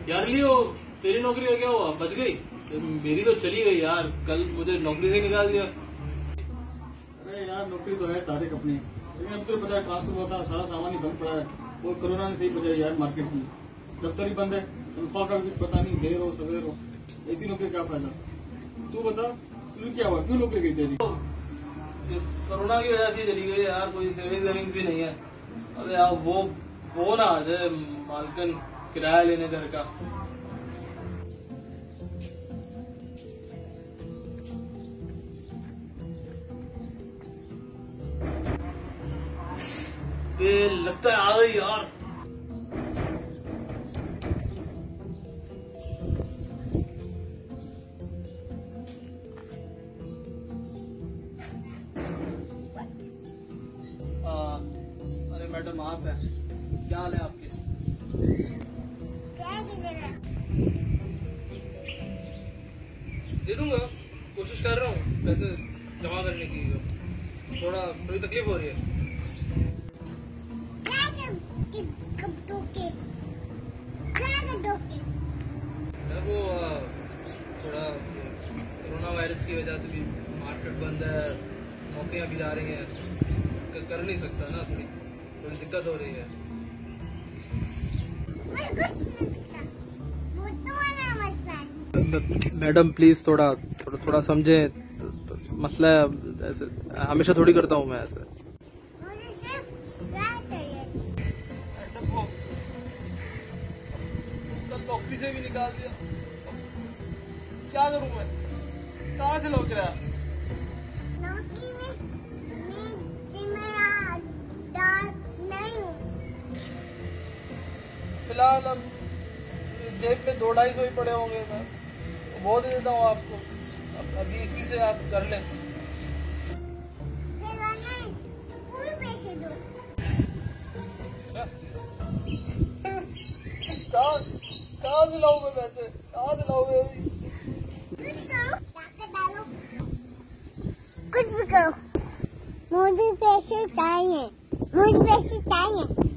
यार लियो, तेरी नौकरी का क्या हुआ, बच गई? मेरी तो चली गई यार, कल मुझे नौकरी से निकाल दिया। अरे यार नौकरी तो है तारिक अपनी, लेकिन अब तो पता है ट्रांसफर हुआ था, सारा सामान ही बंद पड़ा है। वो कोरोना ने सही बजाई यार मार्केट की, दफ्तर ही बंद है, तनख्वाह का भी कुछ पता नहीं, देर हो सवेर हो, ऐसी नौकरी का फायदा। तू बता तुझे क्या हुआ, क्यों नौकरी गई तेरी? कोरोना की वजह से चली गई यार, कोई सेविंग्स भी नहीं है। अरे यार वो ना आ जाए मालकन किराया लेने घर का। ये लगता है आ गई यार। अरे मैडम आप हैं, क्या हाल है आपके? दे दूंगा, कोशिश कर रहा हूँ पैसे जमा करने की, थोड़ी तकलीफ हो रही है। वो थोड़ा कोरोना वायरस की वजह से भी मार्केट बंद है, नौकरियां भी जा रही हैं, कर नहीं सकता ना, थोड़ी दिक्कत हो रही है। मैडम प्लीज थोड़ा समझें, मसला है, ऐसे हमेशा थोड़ी करता हूँ मैं ऐसे। मुझे सिर्फ प्यार चाहिए। कल नौकरी से भी निकाल दिया, क्या करूँ मैं? कहाँ से लौट रहा? नौकरी में मैं जिम्मेदार नहीं हूँ। फिलहाल अब जेब में 200-250 ही पड़े होंगे, मैं वो दे देता हूँ आपको, अभी इसी से आप कर लें। फिर नहीं, पूरे पैसे दो। कहाँ से लाऊं मैं पैसे, कहाँ से लाऊं मैं अभी? कुछ करो, जाकर डालो, कुछ भी करो, मुझे पैसे चाहिए, मुझे पैसे चाहिए।